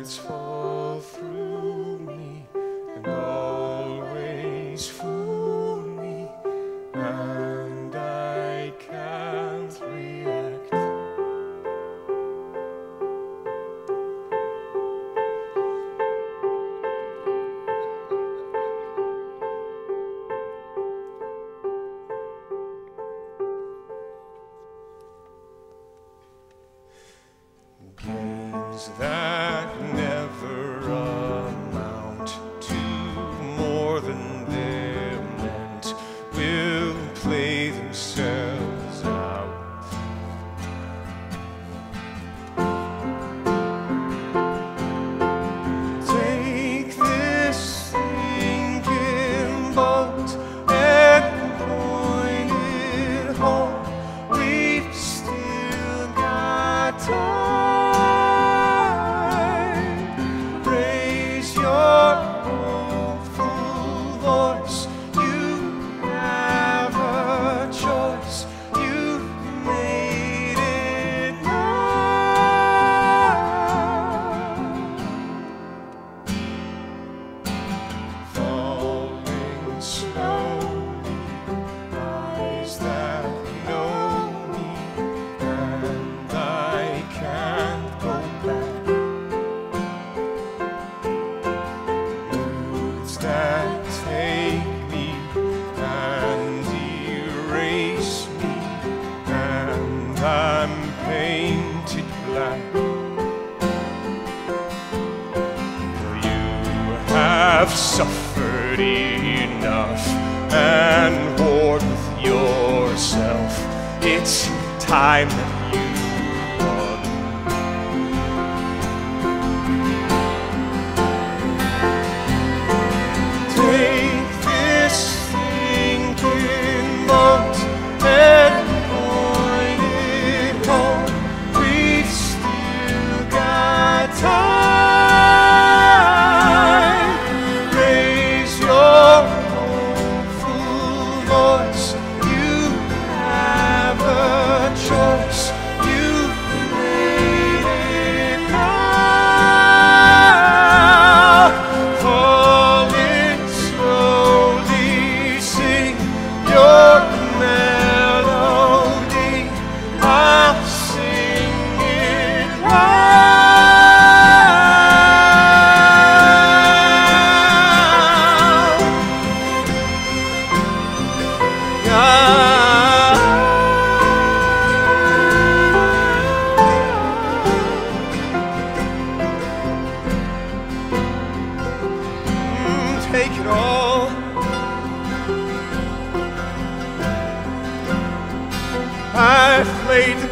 words fall through me and always fool me, and I can't react. Games that never amount to more than they're meant will play themselves out. Take this thinking bolt and point it home. We've still got time. Suffered enough and bored with yourself. It's time that you won. Take this thinking bolt and point it home. We've still got time. I've played